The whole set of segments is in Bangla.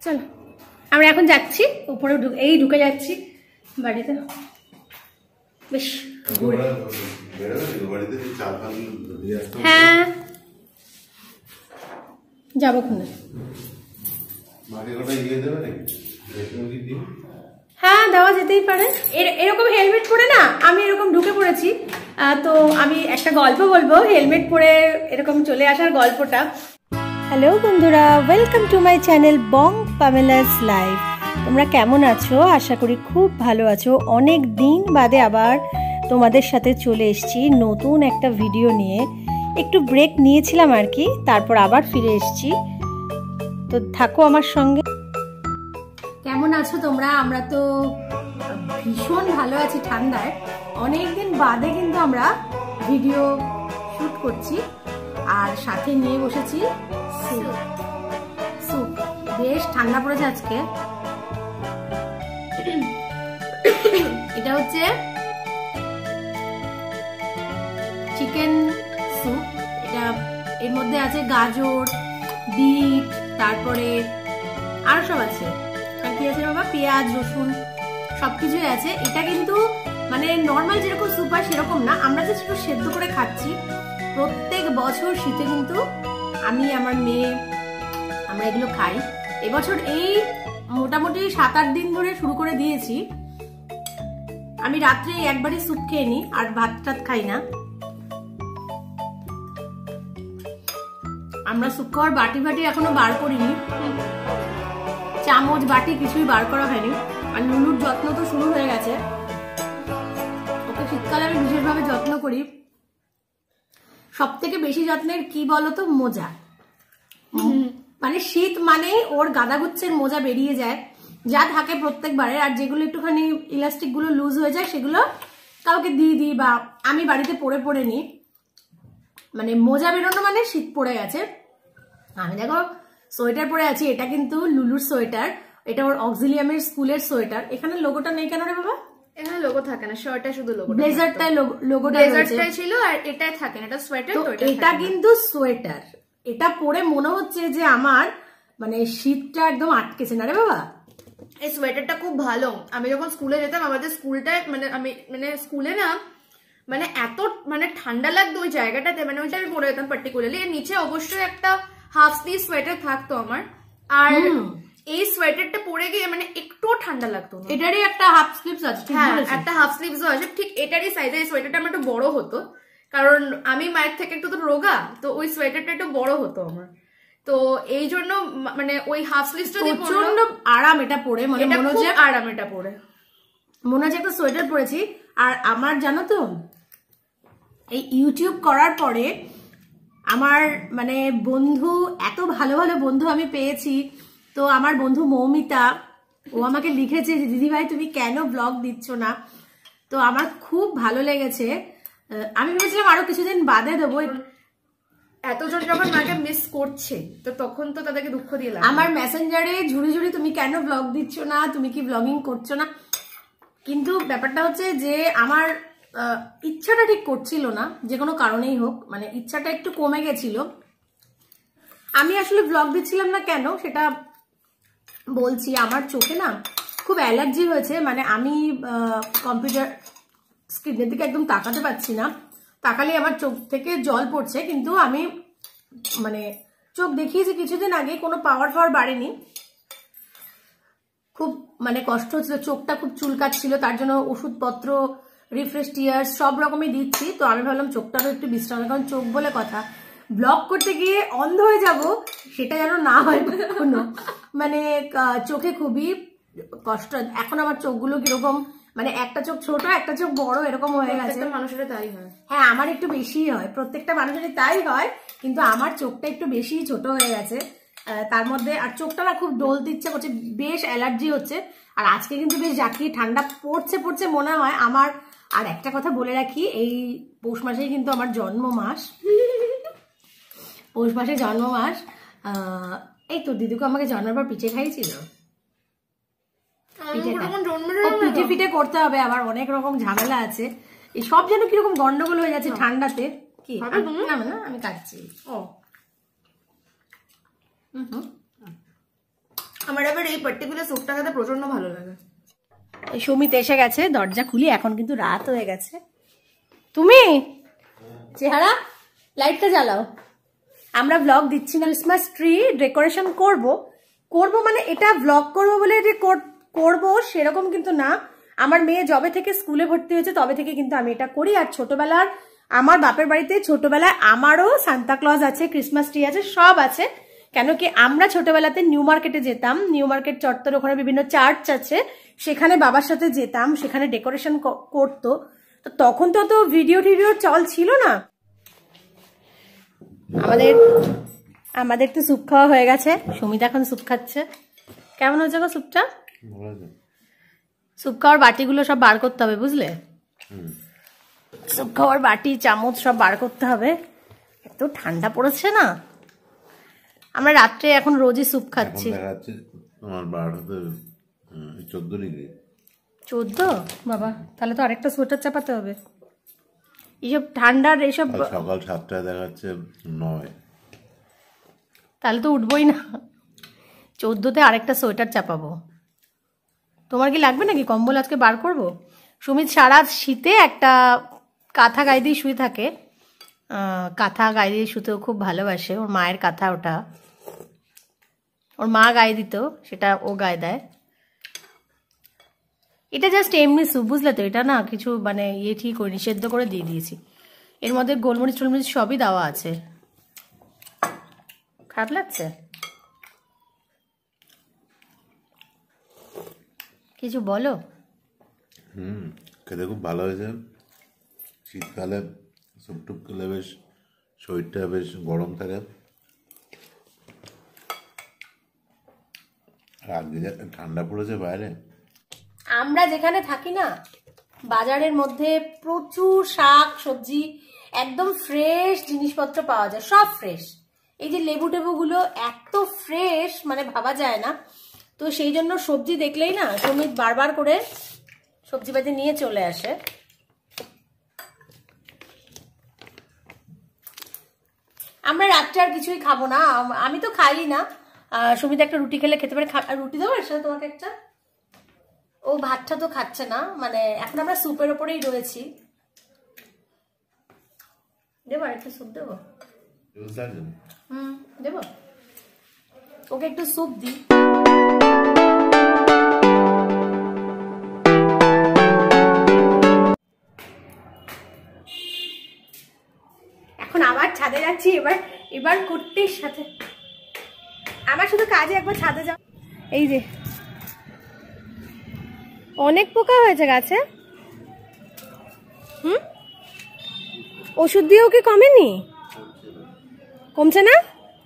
চলো আমরা এখন যাচ্ছি উপরে, এই ঢুকে যাচ্ছি বাড়িতে। বেশ হ্যাঁ যাবো খুনে। হ্যাঁ দেওয়া যেতেই পারে। এরকম হেলমেট পরে না আমি এরকম ঢুকে পড়েছি, তো আমি একটা গল্প বলবো হেলমেট পরে এরকম চলে আসার গল্পটা। হ্যালো বন্ধুরা, welcome to my channel Bong Pamela's life. তোমরা কেমন আছো? আশা করি খুব ভালো আছো। অনেক দিন বাদে আবার তোমাদের সাথে চলে এসেছি নতুন একটা ভিডিও নিয়ে। একটু ব্রেক নিয়েছিলাম আর কি, তারপর আবার ফিরে এসেছি, তো থাকো আমার সঙ্গে। কেমন আছো তোমরা? আমরা তো ভীষণ ভালো আছি ঠান্ডায়। অনেকদিন বাদে কিন্তু আমরা ভিডিও শুট করছি, আর সাথে নিয়ে বসেছি স্যুপ। বেশ ঠান্ডা পড়েছে আজকে। এটা হচ্ছে চিকেন স্যুপ। এটা এর মধ্যে আছে গাজর, বিট, তারপরে আর সব আছে, আর কি আছে বাবা, পেঁয়াজ, রসুন সবকিছুই আছে। এটা কিন্তু মানে নর্মাল যেরকম স্যুপ হয় সেরকম না, আমরা যে একটু সেদ্ধ করে খাচ্ছি। প্রত্যেক বছর শীতে কিন্তু আমি আমার মেয়ে আমরা এগুলো খাই। এবছর এই মোটামুটি 7-8 দিন ধরে শুরু করে দিয়েছি। আমি রাত্রে একবারই স্যুপ খেয়ে নিই, আর ভাত টাত খাই না। আমরা স্যুপ খাওয়ার বাটি এখনো বার করিনি, চামচ বাটি কিছুই বার করা হয়নি। আর লুলুর যত্ন তো শুরু হয়ে গেছে। ওকে শীতকালে আমি বিশেষভাবে যত্ন করি। সব থেকে বেশি যত্নের কি বলতো, মোজা। মানে শীত মানে ওর গাদাগুচ্ছের মোজা বেরিয়ে যায় যা থাকে প্রত্যেকবারে, আর যেগুলো একটুখানি ইলাস্টিক গুলো লুজ হয়ে যায় সেগুলো কাউকে দিয়ে দিই, বা আমি বাড়িতে পরে নিই। মানে মোজা বেরোনো মানে শীত পড়ে গেছে। আমি দেখো সোয়েটার পরে আছি, এটা কিন্তু লুলুর সোয়েটার, এটা ওর অক্সিলিয়ামের স্কুলের সোয়েটার। এখানে লোগোটা নেই কেন রে বাবা? এখানে লোগো থাকে না, শার্টে শুধু লোগো। ব্লেজারটাই লোগোটা ব্লেজারটাই ছিল, আর এটাই থাকে না, এটা সোয়েটার। তো এটা কিন্তু সোয়েটার। এটা পরে মনে হচ্ছে যে আমার মানে শীতটা একদম আটকেছে না রে বাবা। এই সোয়েটারটা খুব ভালো। আমি যখন স্কুলে যেতাম, আমাদের স্কুলটায় মানে স্কুলে না মানে এত মানে ঠান্ডা লাগতো ওই জায়গাটাতে, মানে ওইটা আমি পরে যেতাম পার্টিকুলারলি। এর নিচে অবশ্যই একটা হাফ স্লিভ সোয়েটার থাকতো আমার, আর এই সোয়েটারটা পরে গিয়ে মানে একটু ঠান্ডা লাগতো না। এটারই একটা হাফ স্লিভস আছে। হ্যাঁ, একটা হাফ স্লিভসও আছে, ঠিক এটারই সাইজে। এই সোয়েটারটা আমার একটু বড় হতো, কারণ আমি মায়ের থেকে একটু তো রোগা, তো ওই সোয়েটারটা একটু বড় হতো আমার। তো এই জন্য মানে ওই হাফ স্লিভসটা দিয়ে প্রচন্ড আরাম এটা পরে, মানে মনে হচ্ছে আরাম এটা পরে, মনে হচ্ছে একটা সোয়েটার পরেছি। আর আমার জানো তো এই ইউটিউব করার পরে আমার মানে বন্ধু, এত ভালো ভালো বন্ধু আমি পেয়েছি। তো আমার বন্ধু মৌমিতা, ও আমাকে লিখেছে যে দিদি ভাই তুমি কেন ব্লগ দিচ্ছ না। তো আমার খুব ভালো লেগেছে। আমি ভেবেছিলাম আরো কিছুদিন বাদে দেবো। এতজন যখন মাকে মিস করছে, তো তখন তো তাদেরকে দুঃখ দিয়ে লাগে। আমার মেসেঞ্জারে ঝুড়ি তুমি কেন ব্লগ দিচ্ছ না, তুমি কি ব্লগিং করছো না। কিন্তু ব্যাপারটা হচ্ছে যে আমার ইচ্ছাটা ঠিক করছিল না, যে কোনো কারণেই হোক, মানে ইচ্ছাটা একটু কমে গেছিল। আমি আসলে ব্লগ দিচ্ছিলাম না কেন সেটা বলছি। আমার চোখে না খুব অ্যালার্জি হয়েছে, মানে আমি কম্পিউটার স্ক্রিনের দিকে একদম তাকাতে পারছি না। তাকালে আমার চোখ থেকে জল পড়ছে, কিন্তু আমি মানে চোখ দেখিয়েছি কিছুদিন আগে, কোনো পাওয়ার বাড়েনি। খুব মানে কষ্ট হচ্ছিল, চোখটা খুব চুলকাচ্ছিল, তার জন্য ওষুধপত্র, রিফ্রেশ টিয়ার্স সব রকমই দিচ্ছি। তো আমি ভাবলাম চোখটারও একটু বিশ্রাম, কারণ চোখ বলে কথা, ব্লগ করতে গিয়ে অন্ধ হয়ে যাব সেটা যেন না হয় কোনো। মানে চোখে খুবই কষ্ট। এখন আমার চোখগুলো কিরকম, মানে একটা চোখ ছোট একটা চোখ বড় এরকম হয়ে গেছে। মানুষের তাই হয়। হ্যাঁ, আমার একটু বেশি হয়, প্রত্যেকটা মানুষেরই তাই হয়, কিন্তু আমার চোখটা একটু বেশি ছোট হয়ে গেছে। তার মধ্যে আর চোখটা না খুব ডলতে ইচ্ছা করছে, বেশ অ্যালার্জি হচ্ছে। আর আজকে কিন্তু বেশ জাকিয়ে ঠান্ডা পড়ছে মনে হয় আমার। আর একটা কথা বলে রাখি, এই পৌষ মাসেই কিন্তু আমার জন্ম মাস। পৌষ মাসে জন্ম মাস। এই তোর দিদিকে আমাকে জন্মের পর পিঠে খাইয়েছিল। পিঠে করতে হবে, আবার অনেক রকম ঝামেলা আছে। এই সব যেন কিরকম গন্ডগোল হয়ে যাচ্ছে ঠান্ডাতে। কি না আমি কাটছি। ও আমার আবার এই পার্টিকুলার স্যুপটা খেতে প্রচন্ড ভালো লাগে। সুমিত এসে গেছে, দরজা খুলি, এখন কিন্তু রাত হয়ে গেছে। তুমি চেহারা লাইটটা জ্বালাও। আমরা ব্লগ দিচ্ছি না, ক্রিসমাস ট্রি ডেকোরেশন করব মানে এটা ব্লগ করব বলে যে করব সেরকম কিন্তু না। আমার মেয়ে যবে থেকে স্কুলে ভর্তি হয়েছে তবে থেকে কিন্তু আমি এটা করি। আর ছোটবেলার আমার বাপের বাড়িতে ছোটবেলায় আমারও সান্তা ক্লজ আছে, ক্রিসমাস ট্রি আছে, সব আছে। কেন কি আমরা ছোটবেলাতে নিউ মার্কেটে যেতাম, নিউ মার্কেট চত্বর, ওখানে বিভিন্ন চার্চ আছে, সেখানে বাবার সাথে যেতাম, সেখানে ডেকোরেশন করতো। তো তখন তো ভিডিও চল ছিল না। আমাদের তো স্যুপ খাওয়া হয়ে গেছে, সুমিত এখন স্যুপ খাচ্ছে। কেমন হয়েছে গো স্যুপটা? স্যুপ খাওয়ার বাটিগুলো সব বার করতে হবে, বুঝলে? স্যুপ খাওয়ার বাটি চামচ সব বার করতে হবে, এত ঠান্ডা পড়েছে না। আমরা রাত্রে এখন রোজই স্যুপ খাচ্ছি। 14 বাবা, তাহলে তো আরেকটা সোয়েটার চাপাতে হবে। এইসব ঠান্ডার এইসব সকাল 7টায় দেখাচ্ছে 9, তাহলে তো উঠবই না। 14তে আরেকটা সোয়েটার চাপাবো। তোমার কি লাগবে নাকি কম্বল? আজকে বার করব। সুমিত সারা শীতে একটা কাঁথা গায়ে দিয়ে শুয়ে থাকে, কাঁথা গায়ে দিয়ে শুতেও খুব ভালোবাসে। ওর মায়ের কাঁথা, ওটা ওর মা গায়ে দিত, সেটা ও গায়ে দেয়। এটা জাস্ট এমনি স্যুপ, বুঝলে তো? এটা না কিছু মানে ঠিক করে নিষেধ করে দিয়ে দিয়েছি। এর মধ্যে গোলমরিচ টোলমরিচ সবই দেওয়া আছে। খারাপ লাগছে? কিছু বলো। খেতে খুব ভালো হয়েছে। শীতকালে স্যুপ টুপ খেলে বেশ শরীরটা বেশ গরম থাকে। আর আজকে ঠান্ডা পড়েছে বাইরে। আমরা যেখানে থাকি না, বাজারের মধ্যে প্রচুর শাক সবজি, একদম ফ্রেশ জিনিসপত্র পাওয়া যায়, সব ফ্রেশ। এই যে লেবু টেবুগুলো এত ফ্রেশ, মানে ভাবা যায় না। তো সেই জন্য সবজি দেখলেই না সুমিত বারবার করে সবজি বাজি নিয়ে চলে আসে। আমরা রাত্রে আর কিছুই খাবো না, আমি তো খাই না। সুমিত একটা রুটি খেলে খেতে পারে, রুটি দেবো এর সাথে তোমাকে একটা। ও ভাতটা তো খাচ্ছে না, মানে এখন আমরা স্যুপের ওপরেই রয়েছি। দেবো আরেকটা স্যুপ দেবো? দেবো, ওকে একটু স্যুপ দিই। এখন আবার ছাদে যাচ্ছি, এবার কুট্টির সাথে। আমার শুধু কাজে একবার ছাদে যাও। এই যে অনেক পোকা হয়েছে গাছে। ওষুধ দিয়েও কি কমেনি? কমছে না?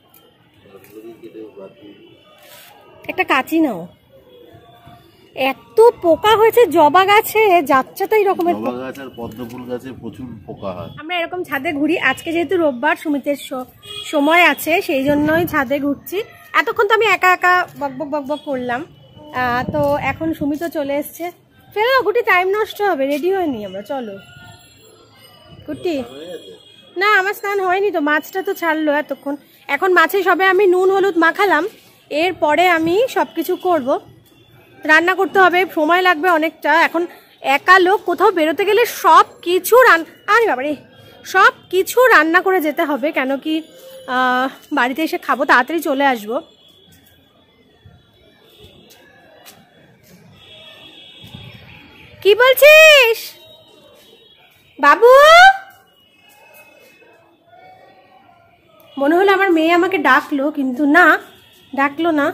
একটা কাঁচি নাও। এত পোকা হয়েছে জবা গাছে, যাচ্ছে তো এই রকমের। জবা গাছ আর পদ্ম ফুল গাছে প্রচুর পোকা হয়। আমরা এরকম ছাদে ঘুরি। আজকে যেহেতু রোববার, সুমিতের সময় আছে, সেই জন্যই ছাদে ঘুরছি। এতক্ষণ তো আমি একা একা বকবক করলাম। তো এখন সুমিতও চলে এসছে। ফেলো গুটি, টাইম নষ্ট হবে। রেডি হয়নি আমরা, চলো। গুটি না, আমার স্নান হয়নি তো, মাছটা তো ছাড়লো এতক্ষণ। এখন মাছে সবে আমি নুন হলুদ মাখালাম, এরপরে আমি সবকিছু করব। রান্না করতে হবে, সময় লাগবে অনেকটা। এখন একা লোক, কোথাও বেরোতে গেলে সব কিছু আরে বাবারে, সব কিছু রান্না করে যেতে হবে। কেন কি বাড়িতে এসে খাবো, তাড়াতাড়ি চলে আসবো। কি বলছিস বাবু? মনে হলো আমার মেয়ে আমাকে ডাকলো, কিন্তু না, ডাকলো না।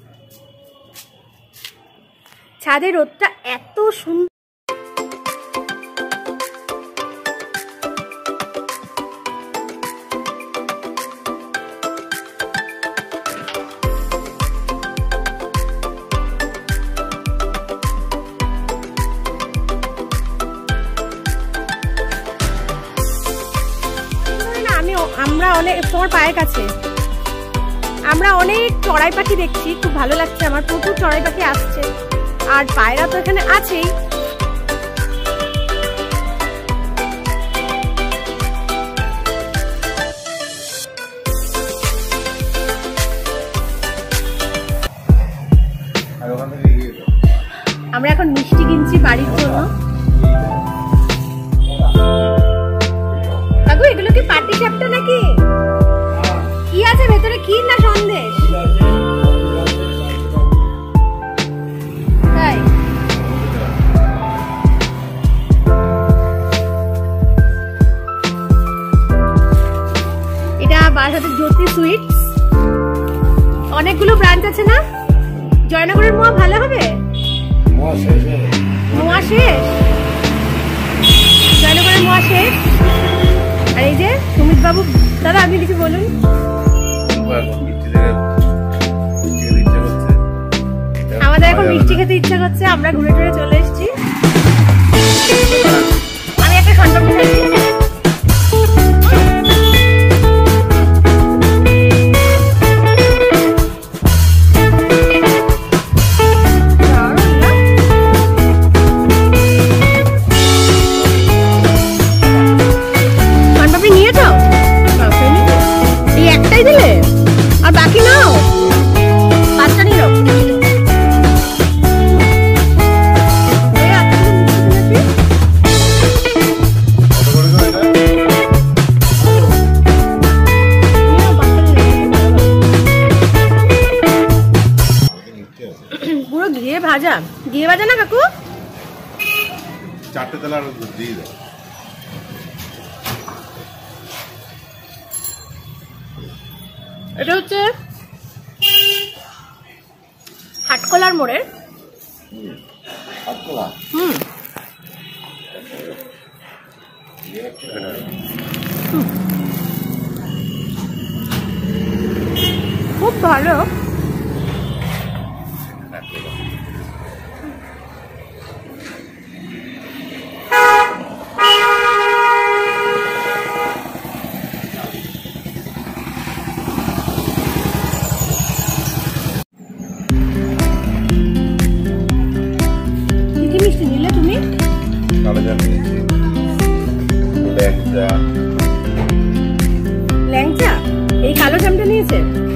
ছাদের রোদটা এত সুন্দর। আমরা অনেক, তোমার পায়ের কাছে আমরা অনেক চড়াই পাখি দেখছি, খুব ভালো লাগছে আমার। প্রচুর চড়াই পাখি আসছে, আর পায়রা তো এখানে আছেই। আমরা এখন মিষ্টি কিনছি বাড়ির জন্য। কাকু এগুলো কি পাটি সাপটা নাকি? কি আছে ভেতরে, কি না সন্দেশ? তাই এটা বারাসাতে জ্যোতি সুইটস, অনেকগুলো ব্রাঞ্চ আছে না? জয়নগরের মোয়া ভালো হবে? মোয়া শেষ, জয়নগরের মোয়া শেষ। আর এই যে সুমিত বাবু, দাদা আপনি কিছু বলুন। আমাদের এখন মিষ্টি খেতে ইচ্ছা করছে, আমরা ঘুরে ঘুরে চলে এসেছি। আমি একটা সন্তান খাইছি। পুরো ঘিয়ে ভাজা, ঘিয়ে ভাজা না কাকু? 4টে তেল আর দিয়ে দাও। এটা হচ্ছে হাটকলার মোড়ের। খুব ভালো। মিষ্টি নিলে তুমি? ল্যাংচা, এই কালো জামটা নিয়েছে।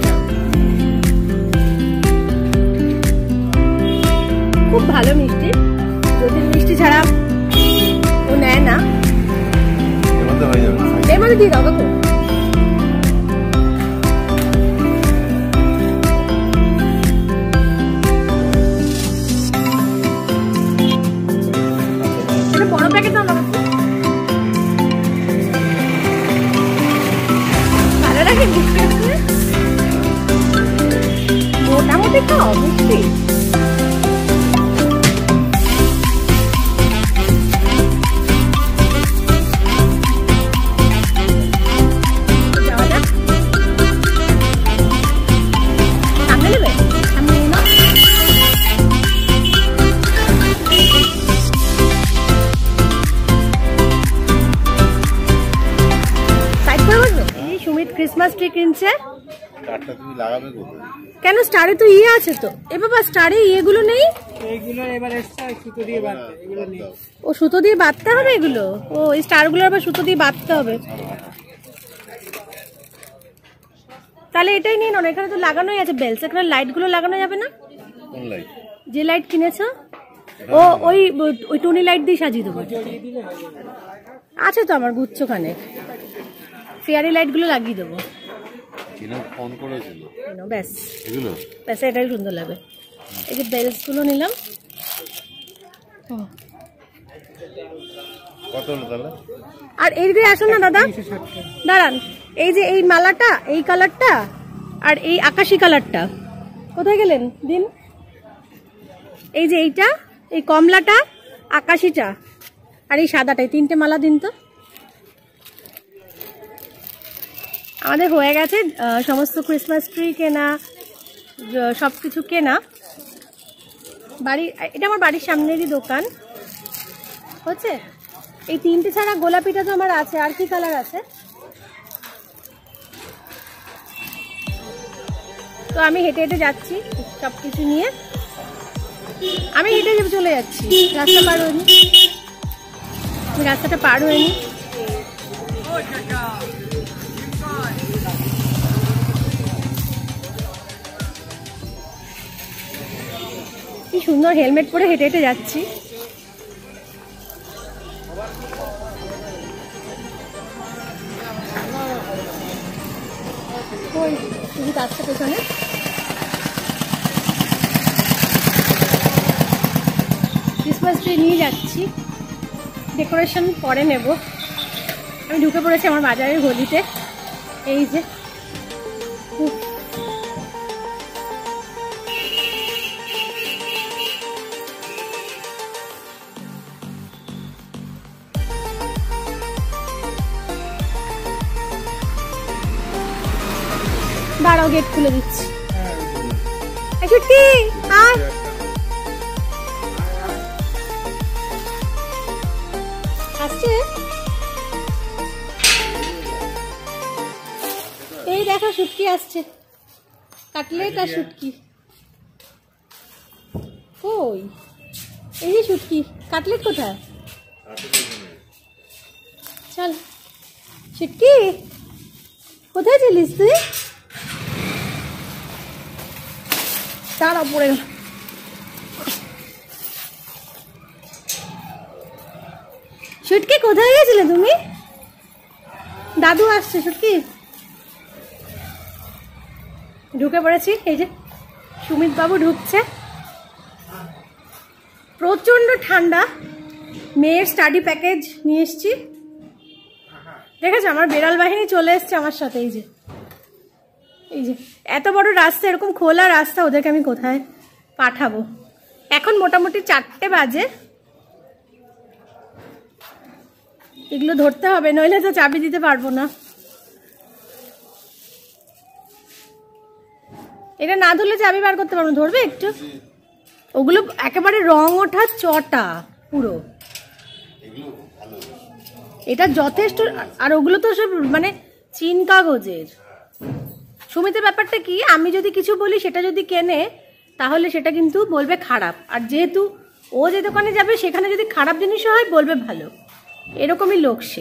খুব ভালো মিষ্টি, যদি মিষ্টি ছাড়া ও নেয় না। এর মধ্যে দিয়ে দাও কাকু। বড় প্যাকেট দাও না ভালো লাগে মিষ্টি, মোটামুটি খাও মিষ্টি। সামনে নেবে, সামনে না সুমিত ক্রিসমাস ট্রি কিনছে। কেন স্টারে তো ইয়ে আছে তো? এ বাবা স্টারে ইয়েগুলো নেই, ও সুতো দিয়ে বাঁধতে হবে এগুলো। ও এই স্টার গুলো আবার সুতো দিয়ে বাঁধতে হবে। তাহলে এটাই নিন, এখানে তো লাগানোই আছে বেলস, এখানে লাইট গুলো লাগানো যাবে না? যে লাইট কিনেছো ও ওই ওই টুনি লাইট দিয়ে সাজিয়ে দেবো। আছে তো আমার গুচ্ছখানে, ফেয়ারি লাইট গুলো লাগিয়ে দেবো। ব্যাস ব্যাস, এটাই সুন্দর লাগবে। এই যে বেলস গুলো নিলাম। আর এই দিকে আসুন না দাদা, দাঁড়ান। এই যে এই মালাটা, এই কালারটা আর এই আকাশি কালারটা কোথায় গেলেন দিন? এই যে এইটা, এই কমলাটা, আকাশিটা আর এই সাদাটাই, 3টে মালা দিন তো। আমাদের হয়ে গেছে সমস্ত ক্রিসমাস ট্রি কেনা, সবকিছু কেনা। এটা আমার বাড়ির সামনেরই দোকান হচ্ছে। এই 3টে ছাড়া গোলাপিটা তো আমার আছে। আর কি কালার আছে? তো আমি হেঁটে হেঁটে যাচ্ছি সবকিছু নিয়ে। আমি হেঁটে চলে যাচ্ছি, রাস্তা পার হয়নি, আমি রাস্তাটা পার হয়নি। কি সুন্দর হেলমেট পরে হেঁটে হেঁটে যাচ্ছি। গাছটা পেছনে ক্রিসমাস ট্রি নিয়ে যাচ্ছি, ডেকোরেশন পরে নেব। আমি ঢুকে পড়েছি আমার বাজারের গলিতে। এই যে দাঁড়াও, গেট খুলে দিচ্ছি। ছুটকি আয়, আসছে। এই দেখো শুটকি আসছে, কাটলেট আর শুটকি। কই এই যে শুটকি, কাটলেট কোথায়? চল শুটকি, কোথায় ছিলিস তুই? দাঁড়া, পড়ে গেল। শুটকি কোথায় গেছিলে তুমি? দাদু আসছে। শুটকি ঢুকে পড়েছি। এই যে সুমিত বাবু ঢুকছে। প্রচন্ড ঠান্ডা। মেয়ের স্টাডি প্যাকেজ নিয়ে এসছি। দেখেছো আমার বেড়াল বাহিনী চলে এসছে আমার সাথে। এই যে এই যে এত বড় রাস্তা, এরকম খোলা রাস্তা, ওদেরকে আমি কোথায় পাঠাবো? এখন মোটামুটি 4টে বাজে। এগুলো ধরতে হবে, নইলে তো চাবি দিতে পারবো না। এটা না ধরলে চাবি বার করতে পারবো। ধরবে একটু? ওগুলো একেবারে রং ওঠা চটা পুরো। এটা যথেষ্ট। আর ওগুলো তো সব মানে চীন কাগজের। সুমিতের ব্যাপারটা কি, আমি যদি কিছু বলি সেটা যদি কেনে তাহলে সেটা কিন্তু বলবে খারাপ। আর যেহেতু ও যে দোকানে যাবে সেখানে যদি খারাপ জিনিসও হয় বলবে ভালো। এরকমই লোক সে।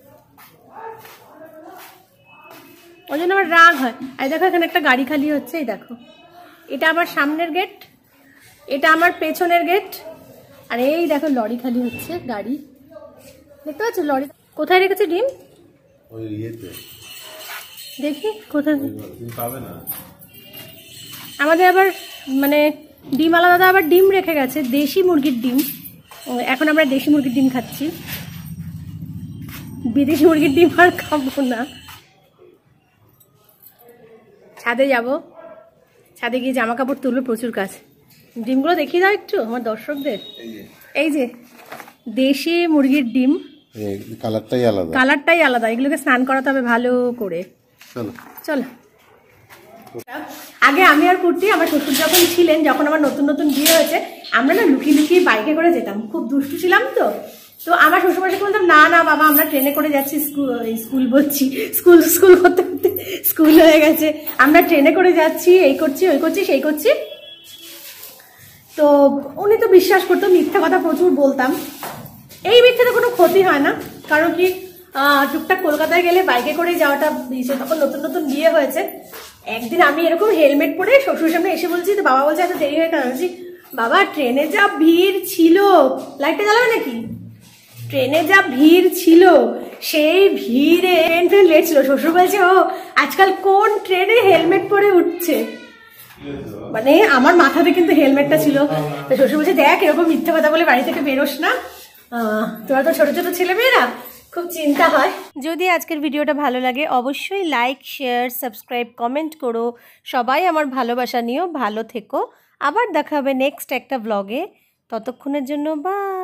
ওই জন্য আমার রাগ হয়। এই দেখো এখানে একটা গাড়ি খালি হচ্ছে। এই দেখো, এটা আমার সামনের গেট, এটা আমার পেছনের গেট। আর এই দেখো লরি খালি হচ্ছে, গাড়ি দেখতে পাচ্ছ? লরি কোথায় রেখেছে ডিম? ওই ইয়েতে দেখি কোথায় পাবে না। আমাদের আবার মানে ডিম আলাদা, আবার ডিম রেখে গেছে, দেশি মুরগির ডিম। এখন আমরা দেশি মুরগির ডিম খাচ্ছি, বিদেশি মুরগির ডিম আর খাবো না। ছাদে যাব, ছাদে গিয়ে জামা কাপড় তুলবো, প্রচুর কাজ। ডিমগুলো দেখিয়ে দাও একটু আমার দর্শকদের। এই যে দেশি মুরগির ডিম, কালারটাই আলাদা, কালারটাই আলাদা। এগুলোকে স্নান করাতে হবে ভালো করে। চলো চলো। আগে আমি আর কুর্তি, আমার শ্বশুর যখন ছিলেন, যখন আমার নতুন নতুন বিয়ে হয়েছে, আমরা না লুকিয়ে লুকিয়ে বাইকে করে যেতাম। খুব দুষ্টু ছিলাম তো। তো আমার শ্বশুরবাড়িকে বলতাম, না না বাবা আমরা ট্রেনে করে যাচ্ছি। স্কুল বলছি, স্কুল করতে করতে স্কুল হয়ে গেছে। আমরা ট্রেনে করে যাচ্ছি, এই করছি ওই করছি সেই করছি। তো উনি তো বিশ্বাস করতো। মিথ্যা কথা প্রচুর বলতাম। এই মিথ্যাতে কোনো ক্ষতি হয় না, কারণ কি টুকটাক কলকাতায় গেলে বাইকে করে যাওয়াটা, তখন নতুন নতুন বিয়ে হয়েছে। একদিন আমি এরকম হেলমেট পরে শ্বশুর সামনে এসে বলছি, তো বাবা বলছে এত দেরি হয়ে কেন? বলছি বাবা ট্রেনে যা ভিড় ছিল, লাইটটা জ্বালাবে নাকি? ট্রেনে যা ভিড় ছিল, সেই ভিড়ে ট্রেন লেট ছিল। শ্বশুর বলছে, ও আজকাল কোন ট্রেনে হেলমেট পরে উঠছে। মানে আমার মাথাতে কিন্তু হেলমেটটা ছিল। তো শ্বশুর বলছে, দেখ এরকম মিথ্যা কথা বলে বাড়ি থেকে বেরোস না, তোরা তো ছোট ছোট ছেলেমেয়েরা, খুব চিন্তা হয়। যদি আজকের ভিডিওটা ভালো লাগে অবশ্যই লাইক, শেয়ার, সাবস্ক্রাইব, কমেন্ট করো। সবাই আমার ভালোবাসা নিও। ভালো থেকো। আবার দেখা হবে নেক্সট একটা ব্লগে। ততক্ষণের জন্য বাই।